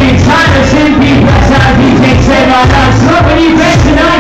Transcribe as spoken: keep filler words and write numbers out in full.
Trying to send people outside, D J said, I'm not sure when you bet tonight.